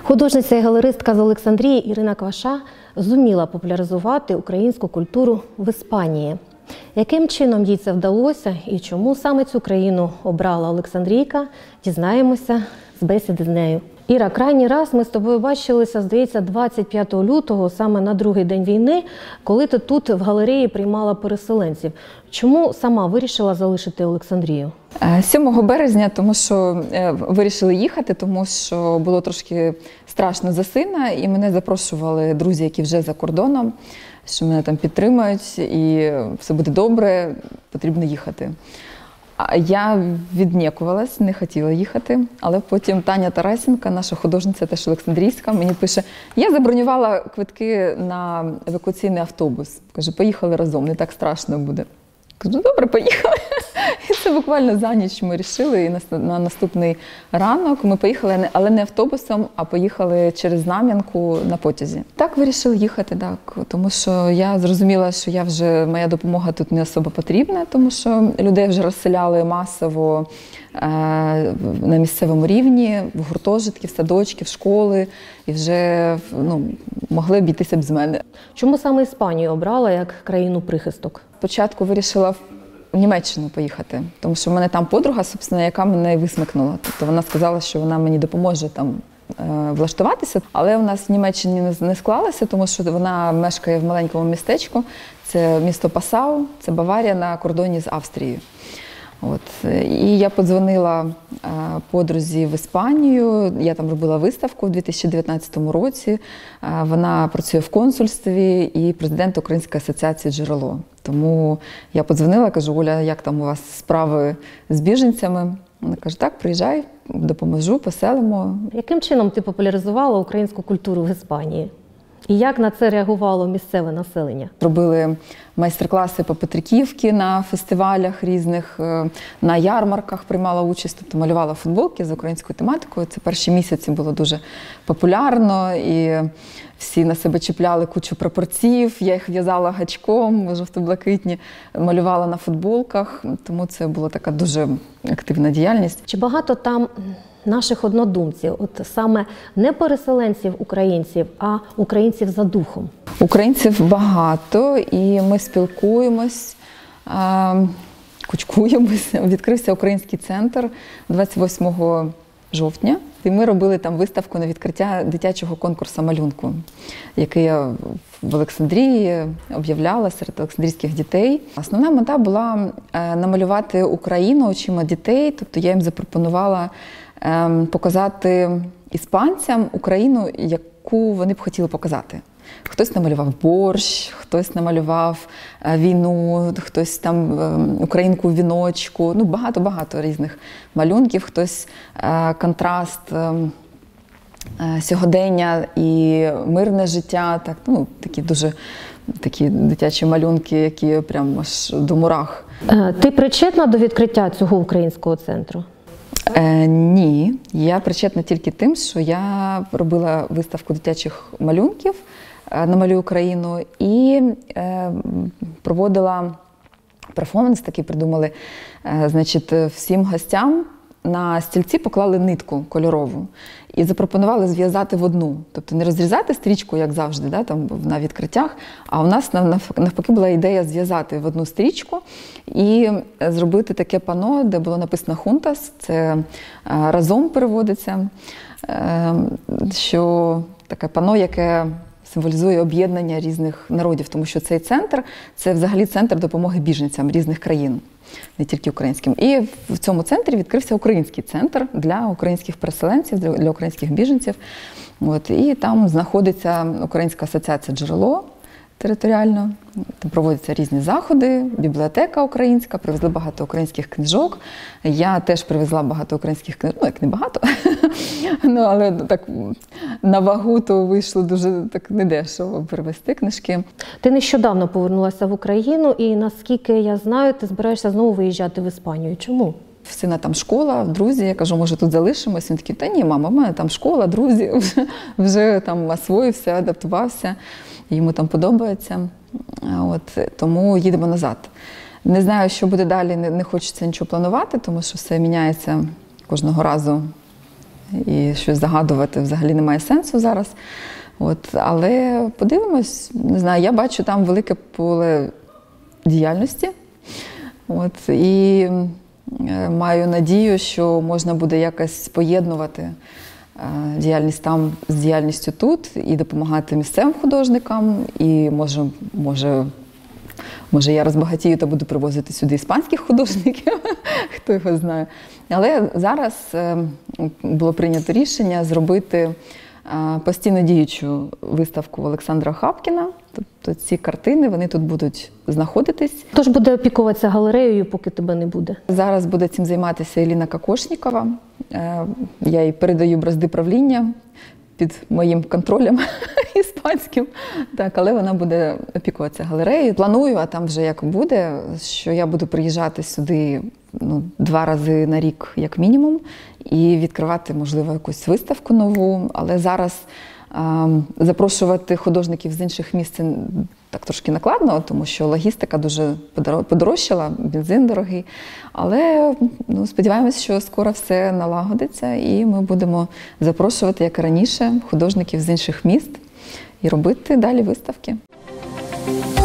Художниця і галеристка з Олександрії Ірина Кваша зуміла популяризувати українську культуру в Іспанії. Яким чином їй це вдалося і чому саме цю країну обрала олександрійка, дізнаємося з бесіди з нею. Іра, крайній раз ми з тобою бачилися, здається, 25 лютого, саме на другий день війни, коли ти тут в галереї приймала переселенців. Чому сама вирішила залишити Олександрію? 7 березня, тому що вирішили їхати, тому що було трошки страшно за сина, і мене запрошували друзі, які вже за кордоном, що мене там підтримають, і все буде добре, потрібно їхати. Я віднікувалась, не хотіла їхати, але потім Таня Тарасенко, наша художниця, теж олександрійська, мені пише: я забронювала квитки на евакуаційний автобус. Каже, поїхали разом, не так страшно буде. Кажу, добре, поїхали. І це буквально за ніч ми вирішили, і на наступний ранок ми поїхали, але не автобусом, а поїхали через Знам'янку на потязі. Так вирішили їхати, так, тому що я зрозуміла, що моя допомога тут не особо потрібна, тому що людей вже розселяли масово на місцевому рівні, в гуртожитки, в садочки, в школи, і вже могли обійтися без мене. Чому саме Іспанію обрала як країну-прихисток? Спочатку вирішила в Німеччину поїхати, тому що в мене там подруга, собственно, яка мене висмикнула. Тобто вона сказала, що вона мені допоможе там влаштуватися, але у нас в Німеччині не склалося, тому що вона мешкає в маленькому містечку, це місто Пасау, це Баварія на кордоні з Австрією. І я подзвонила подрузі в Іспанію, я там робила виставку у 2019 році, вона працює в консульстві і президент Української асоціації «Джерело». Тому я подзвонила, кажу: Оля, як там у вас справи з біженцями? Вона каже, так, приїжджай, допоможу, поселимо. Яким чином ти популяризувала українську культуру в Іспанії? І як на це реагувало місцеве населення? Робили майстер-класи по Петриківці на фестивалях різних, на ярмарках приймала участь, тобто малювала футболки з українською тематикою. Це перші місяці було дуже популярно, і всі на себе чіпляли кучу прапорців, я їх в'язала гачком, жовто-блакитні, малювала на футболках, тому це була така дуже активна діяльність. Чи багато там наших однодумців, от саме не переселенців українців, а українців за духом? Українців багато, і ми спілкуємось, кучкуємось. Відкрився український центр 28 жовтня. І ми робили там виставку на відкриття дитячого конкурсу малюнку, який я в Олександрії об'являла серед олександрійських дітей. Основна мета була намалювати Україну очима дітей, тобто я їм запропонувала показати іспанцям Україну, яку вони б хотіли показати. Хтось намалював борщ, хтось намалював війну, хтось там українку в віночку, багато-багато різних малюнків, хтось контраст сьогодення і мирне життя, такі дитячі малюнки, які прямо аж до мурах. Ти причетна до відкриття цього українського центру? Ні, я причетна тільки тим, що я робила виставку дитячих малюнків «Намалюй Україну» і проводила перформанс, такий придумали, всім гостям на стільці поклали нитку кольорову і запропонували зв'язати в одну. Тобто не розрізати стрічку, як завжди, там, на відкриттях, а у нас навпаки була ідея зв'язати в одну стрічку і зробити таке пано, де було написано «Хунтас», це «разом» переводиться, що таке пано, яке символізує об'єднання різних народів, тому що цей центр – це взагалі центр допомоги біженцям різних країн, не тільки українським. І в цьому центрі відкрився український центр для українських переселенців, для українських біженців. І там знаходиться Українська асоціація «Джерело» територіально. Там проводяться різні заходи, бібліотека українська, привезли багато українських книжок. Я теж привезла багато українських книжок, як не багато, але так на вагу то вийшло дуже так недешево привезти книжки. Ти нещодавно повернулася в Україну і, наскільки я знаю, ти збираєшся знову виїжджати в Іспанію. Чому? В сина там школа, друзі, я кажу, може тут залишимось? Він такий, та ні, мама, в мене там школа, друзі, вже там освоївся, адаптувався, йому там подобається, тому їдемо назад. Не знаю, що буде далі, не хочеться нічого планувати, тому що все міняється кожного разу і щось загадувати взагалі немає сенсу зараз. Але подивимось, не знаю, я бачу там велике поле діяльності. І маю надію, що можна буде якось поєднувати діяльність там з діяльністю тут і допомагати місцевим художникам. І може я розбагатію та буду привозити сюди іспанських художників, хто його знає. Але зараз було прийнято рішення зробити постійно діючу виставку Олександра Хапкіна. Тобто ці картини, вони тут будуть знаходитись. Хто ж буде опікуватися галереєю, поки тебе не буде? Зараз буде цим займатися Еліна Кокошнікова. Я їй передаю бразди правління під моїм контролем іспанським. Так, але вона буде опікуватися галереєю. Планую, а там вже як буде, що я буду приїжджати сюди 2 рази на рік, як мінімум, і відкривати, можливо, якусь виставку нову. Але зараз запрошувати художників з інших місць так трошки накладно, тому що логістика дуже подорожчала, бензин дорогий. Але сподіваємось, що скоро все налагодиться і ми будемо запрошувати, як і раніше, художників з інших міст і робити далі виставки.